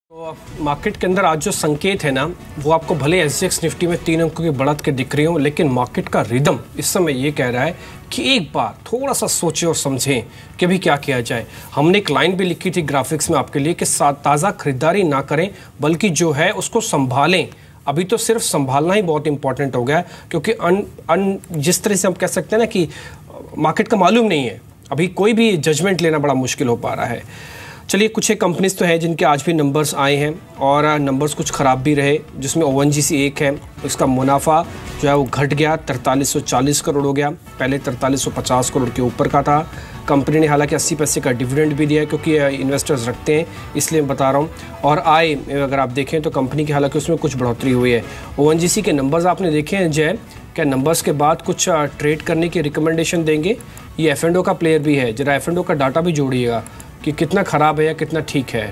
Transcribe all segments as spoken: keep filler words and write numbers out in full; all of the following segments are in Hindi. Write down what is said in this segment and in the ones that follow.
तो मार्केट के अंदर आज जो संकेत है ना, वो आपको भले एस जी एक्स निफ्टी में तीन अंकों की बढ़त के दिख रही हो, लेकिन मार्केट का रिदम इस समय ये कह रहा है कि एक बार थोड़ा सा सोचें और समझें कि अभी क्या किया जाए। हमने एक लाइन भी लिखी थी ग्राफिक्स में आपके लिए कि ताज़ा खरीदारी ना करें, बल्कि जो है उसको संभालें। अभी तो सिर्फ संभालना ही बहुत इंपॉर्टेंट हो गया है, क्योंकि अन अन जिस तरह से हम कह सकते हैं ना कि मार्केट का मालूम नहीं है, अभी कोई भी जजमेंट लेना बड़ा मुश्किल हो पा रहा है। चलिए, कुछ एक कंपनीज तो हैं जिनके आज भी नंबर्स आए हैं और नंबर्स कुछ ख़राब भी रहे, जिसमें ओ एन जी सी एक है। इसका मुनाफा जो है वो घट गया, तैंतालीस सौ चालीस करोड़ हो गया, पहले तैंतालीस सौ पचास करोड़ के ऊपर का था। कंपनी ने हालांकि अस्सी पैसे का डिविडेंड भी दिया है, क्योंकि इन्वेस्टर्स रखते हैं, इसलिए मैं बता रहा हूँ। और आय अगर आप देखें तो कंपनी की हालांकि उसमें कुछ बढ़ोतरी हुई है। ओ एन जी सी के नंबर्स आपने देखे हैं जय, क्या नंबर्स के बाद कुछ ट्रेड करने की रिकमेंडेशन देंगे? ये एफ एंड ओ का प्लेयर भी है, जरा एफ एंड ओ का डाटा भी जोड़िएगा कि कितना ख़राब है या कितना ठीक है।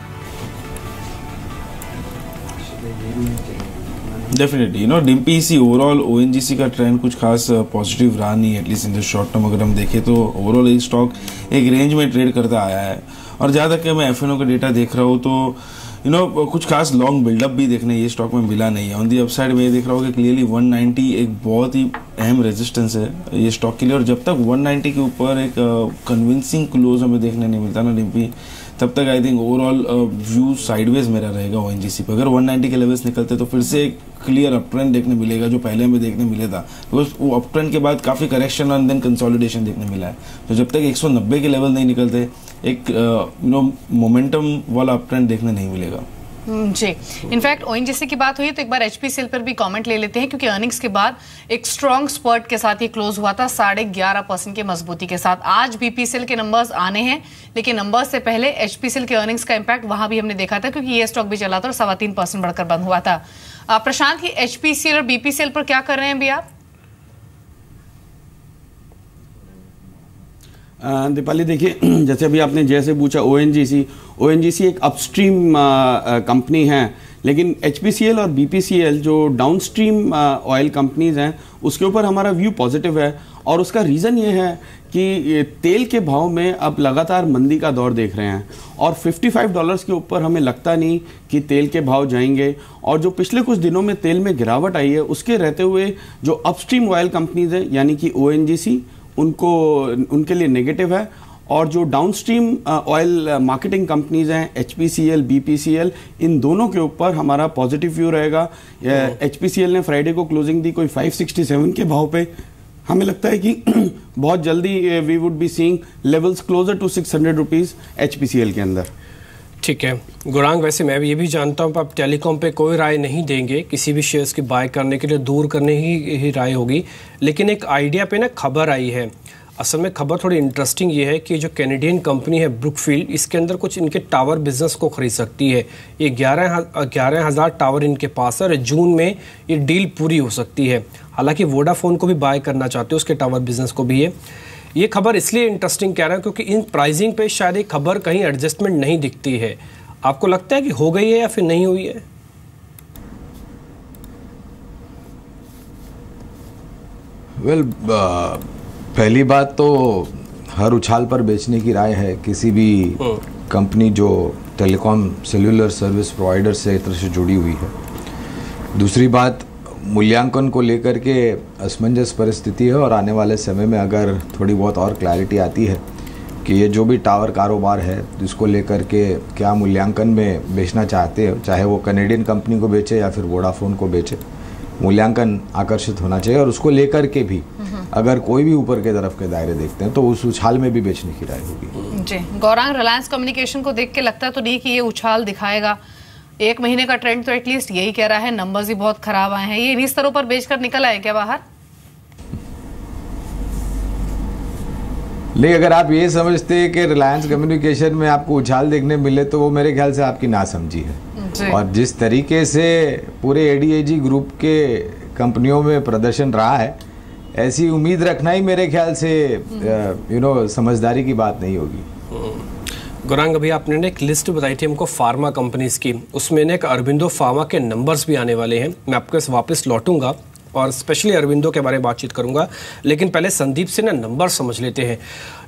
डेफिनेटली यू नो डिम्पी सी ओवरऑल ओएनजीसी का ट्रेंड कुछ खास पॉजिटिव रहा नहीं, at least in the short term. अगर हम देखें तो ओवरऑल एक स्टॉक एक रेंज में ट्रेड करता आया है। और जहाँ तक कि मैं एफ एन ओ का डेटा देख रहा हूँ तो यू you नो know, कुछ खास लॉन्ग बिल्डअप भी देखने ये स्टॉक में मिला नहीं है। ऑन दी अपसाइड में ये देख रहा हूँ कि क्लियरली वन नाइंटी एक बहुत ही अहम रेजिस्टेंस है ये स्टॉक के लिए, और जब तक वन नाइंटी के ऊपर एक कन्विंसिंग uh, क्लोज हमें देखने नहीं मिलता ना डिम्पी, तब तक I think overall view sideways मेरा रहेगा ओएनजीसी पे। अगर वन नाइंटी के लेवल्स निकलते तो फिर से एक क्लियर अप ट्रेंड देखने मिलेगा, जो पहले हमें देखने मिले था। बिकॉज वो अप ट्रेंड के बाद काफ़ी करेक्शन और देन कंसोलिडेशन देखने मिला है। तो जब तक एक सौ नब्बे के लेवल नहीं निकलते, एक यू नो मोमेंटम वाला अप ट्रेंड देखने नहीं मिलेगा जी। इनफैक्ट ओएनजीसी की बात हुई तो एक बार एचपीसीएल पर भी कमेंट ले लेते हैं, क्योंकि अर्निंग्स के बाद एक स्ट्रॉन्ग स्पर्ट के साथ ये क्लोज हुआ था, साढ़े ग्यारह परसेंट के मजबूती के साथ। आज बीपीसीएल के नंबर्स आने हैं, लेकिन नंबर्स से पहले एचपीसीएल के अर्निंग्स का इम्पैक्ट वहां भी हमने देखा था, क्योंकि ये स्टॉक भी चला था और सवा तीन परसेंट बढ़कर बंद हुआ था। प्रशांत, की एचपीसीएल और बीपीसीएल पर क्या कर रहे हैं अभी आप? दीपाली, देखिए, जैसे अभी आपने जैसे पूछा ओएनजीसी ओएनजीसी एक अपस्ट्रीम कंपनी है, लेकिन एचपीसीएल और बीपीसीएल जो डाउनस्ट्रीम ऑयल कंपनीज हैं उसके ऊपर हमारा व्यू पॉजिटिव है। और उसका रीज़न ये है कि तेल के भाव में अब लगातार मंदी का दौर देख रहे हैं, और पचपन डॉलर्स के ऊपर हमें लगता नहीं कि तेल के भाव जाएंगे। और जो पिछले कुछ दिनों में तेल में गिरावट आई है, उसके रहते हुए जो अपस्ट्रीम ऑयल कंपनीज हैं यानी कि ओएनजीसी, उनको उनके लिए नेगेटिव है। और जो डाउनस्ट्रीम ऑयल मार्केटिंग कंपनीज हैं एचपीसीएल, बीपीसीएल, इन दोनों के ऊपर हमारा पॉजिटिव व्यू रहेगा। एचपीसीएल ने फ्राइडे को क्लोजिंग दी कोई पाँच सौ सड़सठ के भाव पे। हमें लगता है कि बहुत जल्दी we would be seeing levels closer to six hundred rupees HPCL के अंदर। ठीक है गुरांग, वैसे मैं भी ये भी जानता हूँ आप टेलीकॉम पे कोई राय नहीं देंगे, किसी भी शेयर्स की बाय करने के लिए दूर करने ही, ही राय होगी। लेकिन एक आइडिया पे ना खबर आई है, असल में खबर थोड़ी इंटरेस्टिंग ये है कि जो कैनेडियन कंपनी है ब्रुकफील्ड, इसके अंदर कुछ इनके टावर बिजनेस को खरीद सकती है। ये ग्यारह ग्यारह हज़ार टावर इनके पास है और जून में ये डील पूरी हो सकती है। हालांकि वोडाफोन को भी बाय करना चाहते हो, उसके टावर बिजनेस को भी है। ये खबर इसलिए इंटरेस्टिंग कह रहा है क्योंकि इन प्राइसिंग पे शायद एक खबर कहीं एडजस्टमेंट नहीं दिखती है। आपको लगता है कि हो गई है या फिर नहीं हुई है? वेल well, uh, पहली बात तो हर उछाल पर बेचने की राय है किसी भी कंपनी जो टेलीकॉम सेल्यूलर सर्विस प्रोवाइडर से एक तरह से जुड़ी हुई है। दूसरी बात, मूल्यांकन को लेकर के असमंजस परिस्थिति है, और आने वाले समय में अगर थोड़ी बहुत और क्लैरिटी आती है कि ये जो भी टावर कारोबार है जिसको लेकर के क्या मूल्यांकन में बेचना चाहते हैं, चाहे वो कनेडियन कंपनी को बेचे या फिर वोडाफोन को बेचे, मूल्यांकन आकर्षित होना चाहिए। और उसको लेकर के भी अगर कोई भी ऊपर के तरफ के दायरे देखते हैं तो उस उछाल में भी बेचने की राय होगी। जी गौरांग, रिलायंस कम्युनिकेशन को देख के लगता तो नहीं कि ये उछाल दिखाएगा। एक महीने का ट्रेंड तो एटलीस्ट यही कह रहा है, नंबर्स ही बहुत खराब आए हैं। ये इन्हीं स्तरों पर बेचकर निकल आए क्या बाहर? लेकिन अगर आप ये समझते हैं कि रिलायंस कम्युनिकेशन में आपको उछाल देखने मिले तो वो मेरे ख्याल से आपकी नासमझी है। और जिस तरीके से पूरे एडीएजी ग्रुप के कंपनियों में प्रदर्शन रहा है, ऐसी उम्मीद रखना ही मेरे ख्याल से यू नो समझदारी की बात नहीं होगी। गुरांग, अभी आपने ने एक लिस्ट बताई थी हमको फार्मा कंपनीज की, उसमें ने एक अरबिंदो फार्मा के नंबर्स भी आने वाले हैं। मैं आपके वापस लौटूंगा और स्पेशली अरविंदो के बारे में बातचीत करूंगा, लेकिन पहले संदीप से ना नंबर समझ लेते हैं।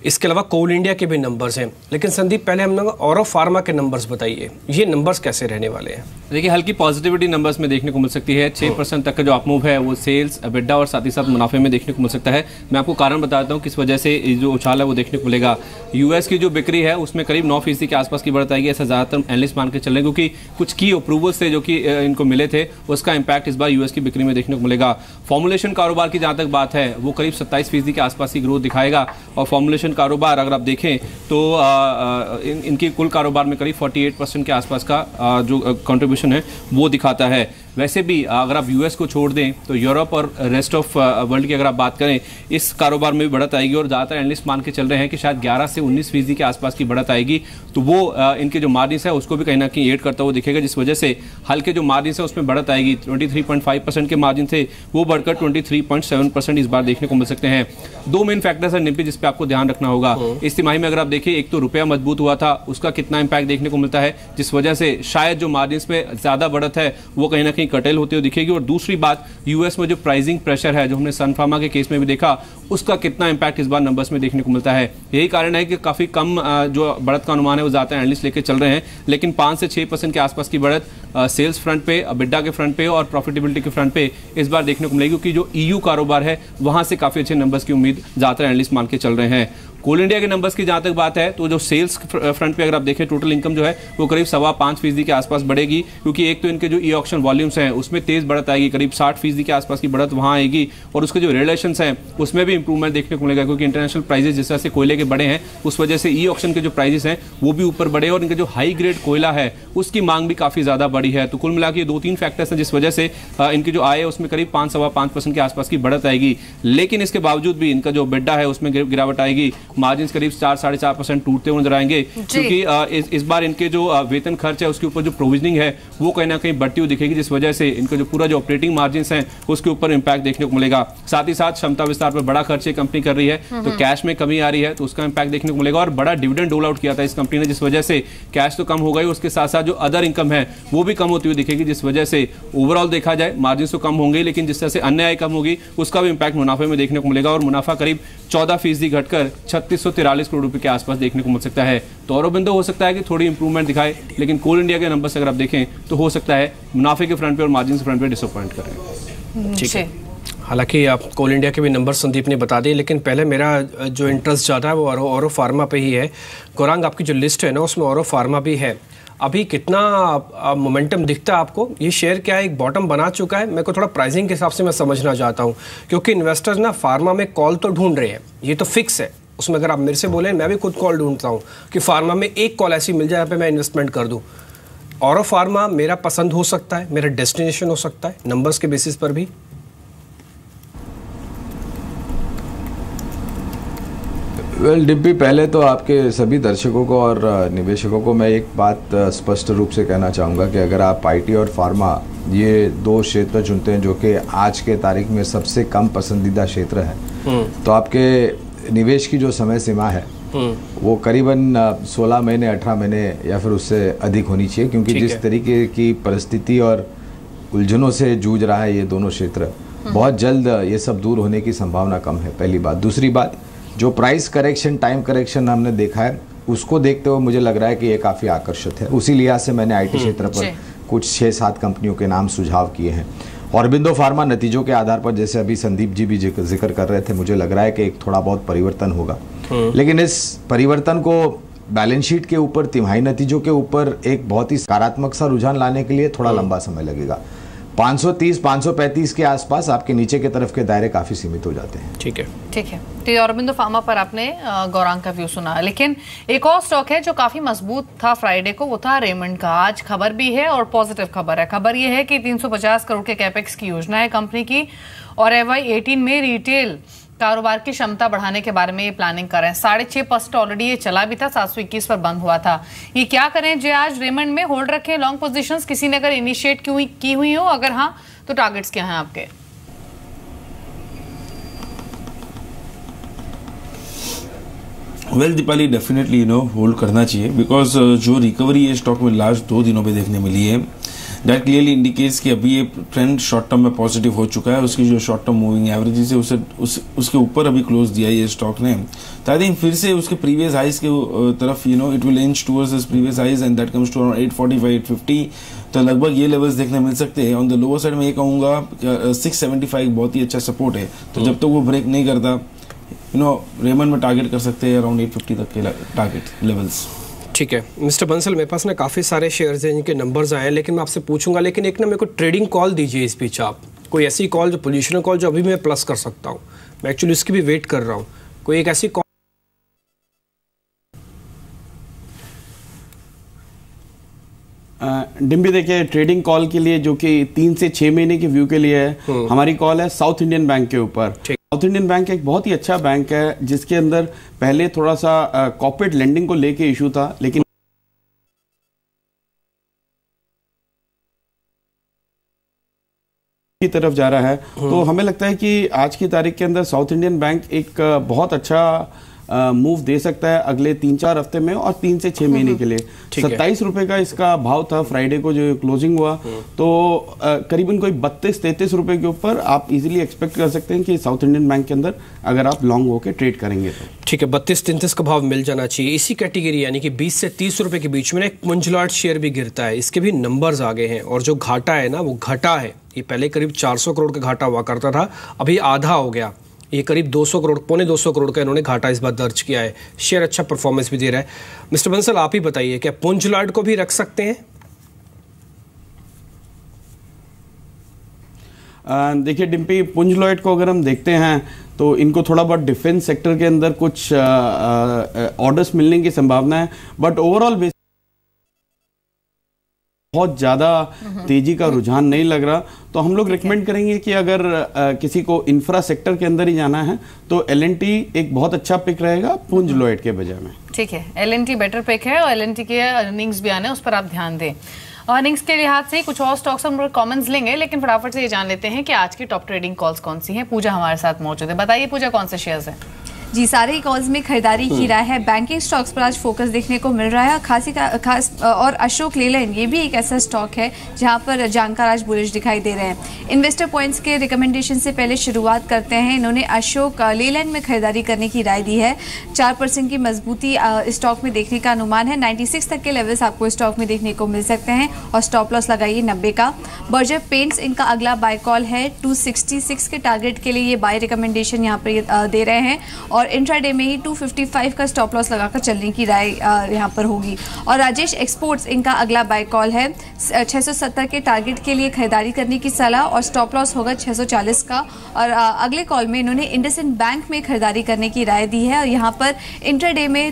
इसके अलावा कोल इंडिया के भी नंबर्स हैं। लेकिन संदीप, पहले हम लोग औरो फार्मा के नंबर्स बताइए, ये नंबर्स कैसे रहने वाले हैं? देखिए, हल्की पॉजिटिविटी नंबर्स में देखने को मिल सकती है। छह परसेंट तक का जो अपमूव है वो सेल्स, एबिडा और साथ ही साथ मुनाफे में देखने को मिल सकता है। मैं आपको कारण बताता हूँ किस वजह से जो उछाल है वो देखने को मिलेगा। यूएस की जो बिक्री है उसमें करीब नौ फीसदी के आसपास की बढ़त आएगी, ऐसा ज़्यादातर एनालिस्ट मान के चल रहे हैं, क्योंकि कुछ की अप्रूवल्स थे जो कि इनको मिले थे, उसका इंपैक्ट इस बार यूएस की बिक्री में देखने को मिलेगा। फॉर्मुलेशन कारोबार की जहाँ तक बात है वो करीब सत्ताईस फीसदी के आसपास की ग्रोथ दिखाएगा। और फॉर्मुलेशन कारोबार अगर आप देखें तो आ, आ, इन, इनकी कुल कारोबार में करीब अड़तालीस परसेंट के आसपास का आ, जो कंट्रीब्यूशन है वो दिखाता है। वैसे भी अगर आप यूएस को छोड़ दें तो यूरोप और रेस्ट ऑफ वर्ल्ड की अगर आप बात करें, इस कारोबार में भी बढ़त आएगी और ज़्यादातर एनालिस्ट मान के चल रहे हैं कि शायद ग्यारह से उन्नीस फीसदी के आसपास की बढ़त आएगी। तो वो इनके जो मार्जिन है उसको भी कहीं ना कहीं एड करता हुआ दिखेगा, जिस वजह से हल्के जो मार्जिन है उसमें बढ़त आएगी। तेईस पॉइंट पाँच परसेंट के मार्जिन थे वो बढ़कर तेईस पॉइंट सात परसेंट इस बार देखने को मिल सकते हैं। दो मेन फैक्टर्स है निम्पी जिस पे आपको ध्यान रखना होगा। इस तिमाही में अगर आप देखिए, एक तो रुपया मजबूत हुआ था, उसका कितना इंपैक्ट देखने को मिलता है, जिस वजह से शायद जो मार्जिन में ज्यादा बढ़त है वो कहीं ना कहीं कटेल होते हुए दिखेगी। और दूसरी बात, यूएस में जो प्राइसिंग प्रेशर है जो हमने सन फार्मा के केस में भी देखा, उसका कितना इंपैक्ट इस बार नंबर्स में देखने को मिलता है। यही कारण है कि काफी कम जो बढ़त का अनुमान है वो ज्यादा एनालिस्ट लेके चल रहे हैं, लेकिन पांच से छह परसेंट के आसपास की बढ़त सेल्स फ्रंट पे, एबिडा के फ्रंट पे और प्रॉफिटेबिलिटी के फ्रंट पे इस बार देखने को मिलेगी, क्योंकि जो ईयू कारोबार है वहां से काफी अच्छे नंबर्स की उम्मीद ज्यादातर एनालिस्ट मान के चल रहे हैं। कोल इंडिया के नंबर्स की जहां तक बात है तो जो सेल्स फ्रंट पे अगर आप देखें, टोटल इनकम जो है वो करीब सवा पांच फीसदी के आसपास बढ़ेगी, क्योंकि एक तो इनके जो ई ऑक्शन वॉल्यूम्स हैं उसमें तेज बढ़त आएगी, करीब साठ फीसदी के आसपास की बढ़त वहां आएगी। और उसके जो रिलेशंस हैं उसमें भी इंप्रूवमेंट देखने को मिलेगा, क्योंकि इंटरनेशनल प्राइजेस जिस तरह से कोयले के बढ़े हैं उस वजह से ई ऑक्शन के जो प्राइजेस हैं वो भी ऊपर बढ़े और इनके जो हाई ग्रेड कोयला है उसकी मांग भी काफी ज्यादा बढ़ी है। तो कुल मिला के दो तीन फैक्टर्स हैं जिस वजह से इनकी जो आय है उसमें करीब पांच सवा पांच परसेंट के आसपास की बढ़त आएगी। लेकिन इसके बावजूद भी इनका जो बिड्डा है उसमें गिरावट आएगी, मार्जिन करीब चार साढ़े चार परसेंट टूटते हुए नजर आएंगे, क्योंकि इस, इस बार इनके जो वेतन खर्च है उसके ऊपर जो प्रोविजनिंग है वो कहीं ना कहीं बढ़ती हुई दिखेगी, जिस वजह से इनका जो पूरा जो ऑपरेटिंग मार्जिन हैं उसके ऊपर इंपैक्ट देखने को मिलेगा। साथ ही साथ क्षमता विस्तार पर बड़ा खर्च कंपनी कर रही है तो कैश में कमी आ रही है, तो उसका इंपैक्ट देखने को मिलेगा। और बड़ा डिविडेंड डोल आउट किया था इस कंपनी ने, जिस वजह से कैश तो कम हो गई, उसके साथ साथ जो अदर इनकम है वो भी कम होती हुई दिखेगी, जिस वजह से ओवरऑल देखा जाए मार्जिन तो कम होंगे, लेकिन जिस तरह से अन्य आय कम होगी उसका भी इंपैक्ट मुनाफे में देखने को मिलेगा। और मुनाफा करीब चौदह फीसदी घटकर छत्तीस सौ तिरालीस करोड़ रुपए के आसपास देखने को मिल सकता है। तो औरोबिंदो हो सकता है कि थोड़ी इंप्रूवमेंट दिखाए, लेकिन कोल इंडिया के नंबर से अगर आप देखें तो हो सकता है मुनाफे के फ्रंट पे और मार्जिन के फ्रंट पे डिसअपॉइंट करें। ठीक है, हालांकि आप कोल इंडिया के भी नंबर संदीप ने बता दिए, लेकिन पहले मेरा जो इंटरेस्ट ज़्यादा है वो औरो, औरो फार्मा पे ही है। गौरांग, आपकी जो लिस्ट है ना उसमें औरो फार्मा भी है, अभी कितना मोमेंटम दिखता है आपको? ये शेयर क्या है, एक बॉटम बना चुका है? मेरे को थोड़ा प्राइसिंग के हिसाब से मैं समझना चाहता हूँ, क्योंकि इन्वेस्टर्स ना फार्मा में कॉल तो ढूंढ रहे हैं, ये तो फिक्स है। उसमें अगर आप मेरे से बोलें, मैं भी खुद कॉल ढूंढता हूँ कि फार्मा में एक कॉल ऐसी मिल जाए यहाँ पे मैं इन्वेस्टमेंट कर दूँ। औरो फार्मा मेरा पसंद हो सकता है, मेरा डेस्टिनेशन हो सकता है नंबर्स के बेसिस पर भी। वेल well, डिब्बी, पहले तो आपके सभी दर्शकों को और निवेशकों को मैं एक बात स्पष्ट रूप से कहना चाहूँगा कि अगर आप आईटी और फार्मा ये दो क्षेत्र चुनते हैं जो कि आज के तारीख में सबसे कम पसंदीदा क्षेत्र है, तो आपके निवेश की जो समय सीमा है वो करीबन सोलह महीने अठारह महीने या फिर उससे अधिक होनी चाहिए, क्योंकि जिस तरीके की परिस्थिति और उलझनों से जूझ रहा है ये दोनों क्षेत्र, बहुत जल्द ये सब दूर होने की संभावना कम है, पहली बात। दूसरी बात, जो प्राइस करेक्शन, टाइम करेक्शन हमने देखा है उसको देखते हुए मुझे लग रहा है कि ये काफ़ी आकर्षित है। उसी लिहाज से मैंने आईटी क्षेत्र पर कुछ छः सात कंपनियों के नाम सुझाव किए हैं। औरोबिंदो फार्मा नतीजों के आधार पर, जैसे अभी संदीप जी भी जिक्र कर रहे थे, मुझे लग रहा है कि एक थोड़ा बहुत परिवर्तन होगा, लेकिन इस परिवर्तन को बैलेंस शीट के ऊपर, तिमाही नतीजों के ऊपर एक बहुत ही सकारात्मक सा रुझान लाने के लिए थोड़ा लंबा समय लगेगा। पाँच सौ तीस पाँच सौ पैंतीस के आसपास आपके नीचे के तरफ के दायरे काफी सीमित हो जाते हैं। ठीक है, ठीक है। तो औरोबिंदो फार्मा पर आपने गौरांग का व्यू सुना, लेकिन एक और स्टॉक है जो काफी मजबूत था फ्राइडे को, वो था रेमंड का। आज खबर भी है और पॉजिटिव खबर है। खबर ये है कि तीन सौ पचास करोड़ के कैपेक्स की योजना है कंपनी की, और एफ वाई एटीन में रिटेल कारोबार की क्षमता बढ़ाने के बारे में ये प्लानिंग कर रहे हैं। साढ़े छह परसेंट ऑलरेडी ये चला भी था, सात सौ इक्कीस पर बंद हुआ था। ये क्या करें जे आज रेमंड में होल्ड रखें लॉन्ग पोजीशंस, किसी ने अगर इनिशिएट की हुई हो, अगर हाँ तो टारगेट्स क्या हैं आपके? Well Deepali, definitely you know hold करना चाहिए, बिकॉज जो रिकवरी है स्टॉक में लास्ट दो दिनों पे देखने मिली है, दैट क्लियरली इंडिकेट्स कि अभी ये ट्रेंड शॉर्ट टर्म में पॉजिटिव हो चुका है। उसकी जो शॉर्ट टर्म मूविंग एवरेज है उसे उस, उसके ऊपर अभी क्लोज दिया ये स्टॉक ने। तो आई थिंक फिर से उसके प्रीवियस हाइज के तरफ you know it will inch towards this previous highs and that comes to around eight forty five eight fifty. तो लगभग ये लेवल्स देखने मिल सकते हैं। ऑन द लोअर साइड में ये कहूँगा सिक्स सेवेंटी फाइव बहुत ही अच्छा सपोर्ट है। तो जब तक तो वो ब्रेक नहीं करता यू नो रेमंड में टारगेट कर सकते हैं अराउंड एट फिफ्टी तक के टारगेट लेवल्स। ठीक है मिस्टर बंसल, मेरे पास ना काफ़ी सारे शेयर्स हैं जिनके नंबर्स आए हैं, लेकिन मैं आपसे पूछूंगा, लेकिन एक ना मेरे को ट्रेडिंग कॉल दीजिए इस बीच आप, कोई ऐसी कॉल जो पोजिशनल कॉल जो अभी मैं प्लस कर सकता हूँ। मैं एक्चुअली उसकी भी वेट कर रहा हूँ, कोई एक ऐसी कॉल। डिम्बी देखिए, ट्रेडिंग कॉल के लिए जो कि तीन से छह महीने के व्यू के लिए है, हमारी कॉल है साउथ इंडियन बैंक के ऊपर। साउथ इंडियन बैंक एक बहुत ही अच्छा बैंक है जिसके अंदर पहले थोड़ा सा कॉर्पोरेट लेंडिंग को लेके इशू था, लेकिन की तरफ जा रहा है। तो हमें लगता है कि आज की तारीख के अंदर साउथ इंडियन बैंक एक बहुत अच्छा मूव दे सकता है अगले तीन चार हफ्ते में और तीन से छह महीने के लिए। सत्ताईस रुपए का इसका भाव था फ्राइडे को जो क्लोजिंग हुआ, तो करीबन कोई बत्तीस तैतीस रुपए के ऊपर आप इजीली एक्सपेक्ट कर सकते हैं कि साउथ इंडियन बैंक के अंदर अगर आप लॉन्ग होकर ट्रेड करेंगे तो। ठीक है, बत्तीस तैंतीस का भाव मिल जाना चाहिए। इसी कैटेगरी यानी कि बीस से तीस रुपए के बीच में एक मंजुलाट शेयर भी गिरता है, इसके भी नंबर्स आ गए हैं और जो घाटा है ना वो घटा है। ये पहले करीब चार सौ करोड़ का घाटा हुआ करता था, अभी आधा हो गया, ये करीब दो सौ करोड़ पौने दो सौ करोड़ का इन्होंने घाटा इस बार दर्ज किया है। शेयर अच्छा परफॉर्मेंस भी दे रहा है। मिस्टर बंसल आप ही बताइए, क्या पुंजलाड को भी रख सकते हैं? देखिए डिम्पी, पुंजलॉयड को अगर हम देखते हैं तो इनको थोड़ा बहुत डिफेंस सेक्टर के अंदर कुछ ऑर्डर्स मिलने की संभावना है, बट ओवरऑल बेस बहुत ज़्यादा तेजी का रुझान नहीं लग रहा। तो हम लोग रिकमेंड करेंगे कि अगर आ, किसी को इंफ्रा सेक्टर के अंदर ही जाना है तो एल एन टी एक बहुत अच्छा पिक रहेगा पुंज लॉयड के बजाय में। ठीक है, L N T better pick है और एल एन टी के अर्निंग्स भी आने, उस पर आप ध्यान दें। अर्निंग्स के लिहाज से कुछ और स्टॉक्स हम कॉमेंट्स लेंगे, लेकिन फटाफट से ये जान लेते हैं कि आज की टॉप ट्रेडिंग कॉल्स कौन सी हैं। पूजा हमारे साथ मौजूद है, बताइए पूजा कौन से शेयर्स हैं? जी, सारे ही कॉल्स में खरीदारी की राय है। बैंकिंग स्टॉक्स पर आज फोकस देखने को मिल रहा है, खासी का खास और अशोक लेलैंड ये भी एक ऐसा स्टॉक है जहां पर जानकार आज बुलिश दिखाई दे रहे हैं। इन्वेस्टर पॉइंट्स के रिकमेंडेशन से पहले शुरुआत करते हैं। इन्होंने अशोक लेलैंड में खरीदारी करने की राय दी है। चार परसेंट की मजबूती स्टॉक में देखने का अनुमान है। नाइन्टी सिक्स तक के लेवल्स आपको स्टॉक में देखने को मिल सकते हैं और स्टॉप लॉस लगाइए नब्बे का। बर्जर पेंट्स इनका अगला बाय कॉल है। टू सिक्सटी सिक्स के टारगेट के लिए ये बाय रिकमेंडेशन यहाँ पर दे रहे हैं और इंट्राडे में ही टू फिफ्टी फाइव का स्टॉप लॉस लगाकर चलने की राय यहाँ पर होगी। और राजेश एक्सपोर्ट्स इनका अगला बाय कॉल है। छह सौ सत्तर के टारगेट के लिए खरीदारी करने की सलाह और स्टॉप लॉस होगा छह सौ चालीस का। और अगले कॉल में इन्होंने इंडसइंड बैंक में खरीदारी करने की राय दी है और यहाँ पर इंट्राडे में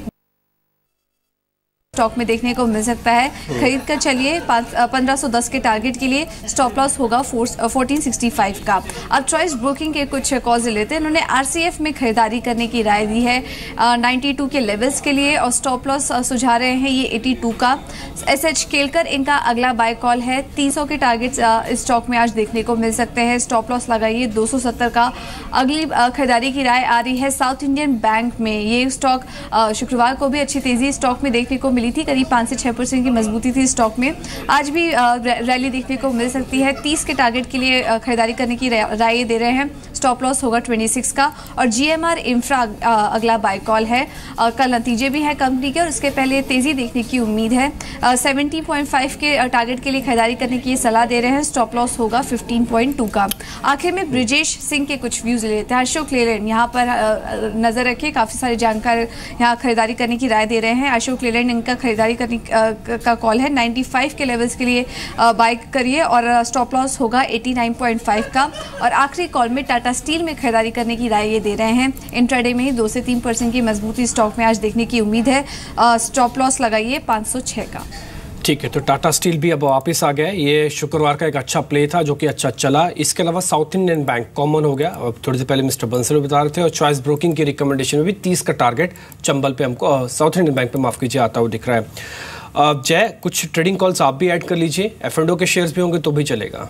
स्टॉक में देखने को मिल सकता है। खरीद कर चलिए। पंद्रह सौ दस के टारगेट के लिए स्टॉप लॉस होगा फोर्टीन सिक्सटी फाइव का। अब चॉइस ब्रोकिंग के कुछ कॉल्स लेते हैं। इन्होंने आरसीएफ में खरीदारी करने की राय दी है नाइन्टी टू के लेवल्स के लिए और स्टॉप लॉस सुझा रहे हैं ये एटी टू का। एस एच केलकर इनका अगला बाय कॉल है। तीन सौ के टारगेट स्टॉक में आज देखने को मिल सकते हैं। स्टॉप लॉस लगाइए दो सौ सत्तर का। अगली खरीदारी की राय आ रही है साउथ इंडियन बैंक में। ये स्टॉक शुक्रवार को भी अच्छी तेजी स्टॉक में देखने को थी, करीब पाँच से छह परसेंट की मजबूती थी स्टॉक में। आज भी रैली देखने को मिल सकती है। तीस के टारगेट के लिए खरीदारी करने की राय दे रहे हैं। स्टॉप लॉस होगा छब्बीस का। और जीएमआर इंफ्रा अगला बाय कॉल है। कल नतीजे भी हैं कंपनी के और उसके पहले तेजी देखने की उम्मीद है। सत्रह पॉइंट पाँच के टारगेट के लिए खरीदारी करने की सलाह दे रहे हैं। स्टॉप लॉस होगा पंद्रह पॉइंट दो का। आखिर में ब्रिजेश सिंह के कुछ व्यूज लेते हैं। अशोक लेलैंड यहाँ पर नजर रखिए, काफी सारे जानकार यहाँ खरीदारी करने की राय दे रहे हैं। अशोक लेलैंड इनका खरीदारी करने का कॉल है। पचानवे के लेवल्स के लिए बाय करिए और स्टॉप लॉस होगा नवासी पॉइंट पाँच का। और आखिरी कॉल में टाटा स्टील में खरीदारी करने की राय ये दे रहे हैं। इंट्राडे में ही दो से तीन परसेंट की मजबूती स्टॉक में आज देखने की उम्मीद है। स्टॉप लॉस लगाइए पाँच सौ छह का। ठीक है, तो टाटा स्टील भी अब वापस आ गया। ये शुक्रवार का एक अच्छा प्ले था जो कि अच्छा चला। इसके अलावा साउथ इंडियन बैंक कॉमन हो गया और थोड़ी देर पहले मिस्टर बंसल बता रहे थे। और चॉइस ब्रोकिंग की रिकमेंडेशन में भी तीस का टारगेट चंबल पे हमको साउथ इंडियन बैंक पे माफ कीजिए आता हुआ दिख रहा है। जय, कुछ ट्रेडिंग कॉल्स आप भी ऐड कर लीजिए। एफ एंड ओ के शेयर्स भी होंगे तो भी चलेगा।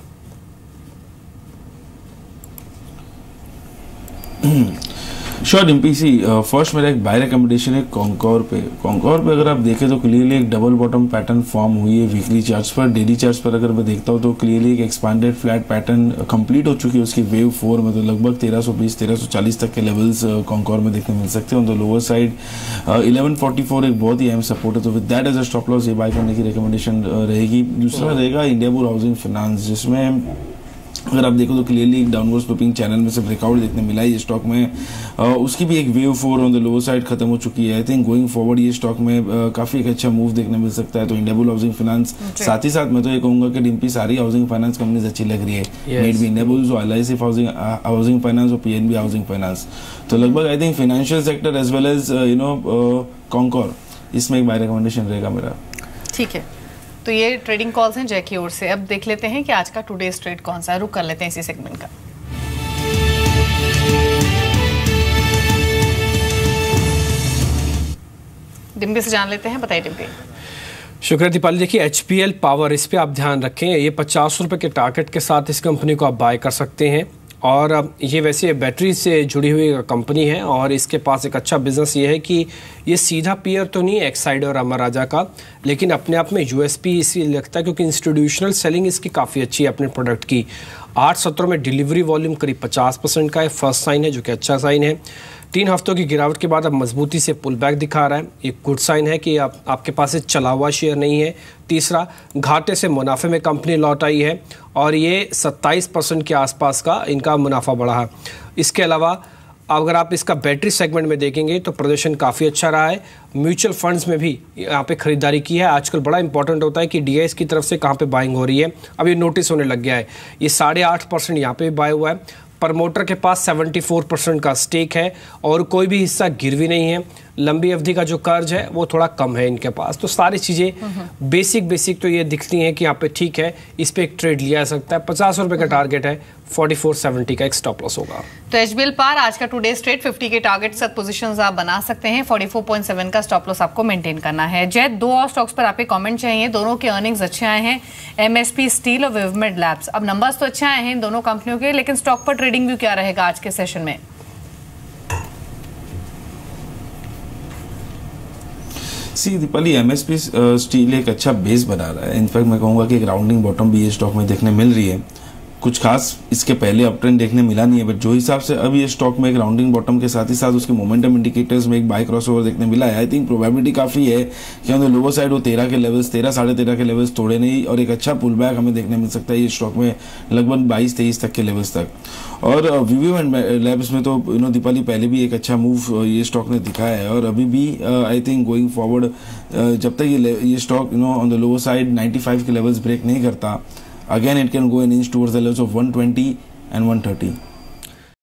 श्योर डिम्पीसी, फर्स्ट मेरा एक बाय रिकमेंडेशन है कॉन्कोर पे। कॉन्कोर पे अगर आप देखें तो क्लियरली एक डबल बॉटम पैटर्न फॉर्म हुई है वीकली चार्ट्स पर। डेली चार्ट्स पर अगर मैं देखता हूँ तो क्लियरली एक एक्सपांडेड फ्लैट पैटर्न कंप्लीट हो चुकी है उसकी वेव फोर में, तो लगभग तेरह सौ बीस तेरह सौ चालीस तक के लेवल्स कॉन्कोर में देखने मिल सकते हैं। On the lower side eleven forty four एक बहुत ही अहम सपोर्ट है, तो with that as a stop loss ये बाय करने की रिकमेंडेशन रहेगी। दूसरा रहेगा इंडियाबुल हाउसिंग फाइनेंस, जिसमें अगर आप देखो तो क्लियरली एक डाउनवर्ड स्लोपिंग चैनल में से ब्रेकआउट देखने मिला है ये स्टॉक में। आ, उसकी भी एक wave four on the lower side खत्म हो चुकी है। आई थिंक गोइंग फॉरवर्ड ये स्टॉक में आ, काफी एक अच्छा मूव देखने मिल सकता है। तो इंडियाबुल हाउसिंग फाइनेंस, साथ ही साथ मैं तो ये कहूंगा कि डिम्पी सारी हाउसिंग फाइनेंस कंपनीज अच्छी लग रही है, मेड बी Indiabull, L I C housing housing finance और पीएनबी हाउसिंग फाइनेंस। तो लगभग I think financial sector as well as you know Concor, इसमें एक बाय रिकमेंडेशन रहेगा मेरा। ठीक है, तो ये ट्रेडिंग कॉल्स हैं जय की ओर से। अब देख लेते हैं कि आज का टुडेज ट्रेड कौन सा है, रुक कर लेते हैं इसी सेगमेंट का। डिम्पी से जान लेते हैं, बताइए डिम्पी। शुक्रिया दीपाली। देखिए एचपीएल पावर, इस पे आप ध्यान रखें, ये पचास रुपए के टारगेट के साथ इस कंपनी को आप बाय कर सकते हैं। और ये वैसे बैटरी से जुड़ी हुई कंपनी है और इसके पास एक अच्छा बिजनेस ये है कि ये सीधा पीयर तो नहीं है एक्साइड और अमर राजा का, लेकिन अपने आप में यूएसपी इसलिए लगता है क्योंकि इंस्टीट्यूशनल सेलिंग इसकी काफ़ी अच्छी है अपने प्रोडक्ट की। आठ सत्रों में डिलीवरी वॉल्यूम करीब पचास परसेंट का है, फर्स्ट साइन है जो कि अच्छा साइन है। तीन हफ्तों की गिरावट के बाद अब मजबूती से पुल बैक दिखा रहा है, एक गुड साइन है कि आप आपके पास चला हुआ शेयर नहीं है। तीसरा, घाटे से मुनाफे में कंपनी लौट आई है और ये सत्ताईस परसेंट के आसपास का इनका मुनाफा बढ़ा है। इसके अलावा अगर आप इसका बैटरी सेगमेंट में देखेंगे तो प्रदर्शन काफ़ी अच्छा रहा है। म्यूचुअल फंड्स में भी यहाँ पे खरीदारी की है। आजकल बड़ा इंपॉर्टेंट होता है कि डीआईएस की तरफ से कहाँ पे बाइंग हो रही है, अब ये नोटिस होने लग गया है। ये साढ़े आठ परसेंट यहाँ पे बाय हुआ है। प्रमोटर के पास चौहत्तर परसेंट का स्टेक है और कोई भी हिस्सा गिरवी नहीं है। लंबी अवधि का जो कर्ज है वो थोड़ा कम है इनके पास। तो सारी चीज़ें बेसिक बेसिक तो ये दिखती हैं कि यहाँ पे ठीक है, इस पे एक ट्रेड लिया जा सकता है। पचास रुपए का टारगेट है, फोर्टी फोर सेवेंटी का एक स्टॉप लॉस होगा। तो एचबीएल पार आज का टुडे ट्रेड फिफ्टी के टारगेट तक पोजीशंस आप बना सकते हैं, फोर्टी फोर पॉइंट सेवन का स्टॉप लॉस आपको मेंटेन करना है। जय, दो और स्टॉक्स पर आपके कमेंट चाहिए, दोनों के अर्निंग्स अच्छे आए हैं, एमएसपी स्टील और विवमेड लैब्स। अब नंबर्स तो अच्छे आए हैं इन दोनों कंपनियों के, लेकिन स्टॉक पर ट्रेडिंग व्यू क्या रहेगा आज के सेशन में? सी दीपाली, एमएसपी स्टील एक अच्छा बेस बना रहा है। इनफैक्ट मैं कहूँगा कि एक राउंडिंग बॉटम भी ये स्टॉक में देखने मिल रही है। कुछ खास इसके पहले अप ट्रेंड देखने मिला नहीं है, बट जो हिसाब से अब ये स्टॉक में एक राउंडिंग बॉटम के साथ ही साथ उसके मोमेंटम इंडिकेटर्स में एक बाय क्रॉसओवर देखने मिला है। आई थिंक प्रोबेबिलिटी काफी है कि ऑन द लोअर साइड वो तेरह के लेवल्स तेरह साढ़े तेरह के लेवल्स तोड़े नहीं और एक अच्छा पुल बैक हमें देखने मिल सकता है ये स्टॉक में लगभग बाईस तेईस तक के लेवल्स तक। और वीवीओ एंड लैब्स में तो यू नो दीपाली पहले भी एक अच्छा मूव ये स्टॉक ने दिखाया है और अभी भी आई थिंक गोइंग फॉरवर्ड जब तक ये ये stock you know on the lower side ninety five के लेवल्स ब्रेक नहीं करता, again it can go an inch towards the levels of one twenty and one thirty.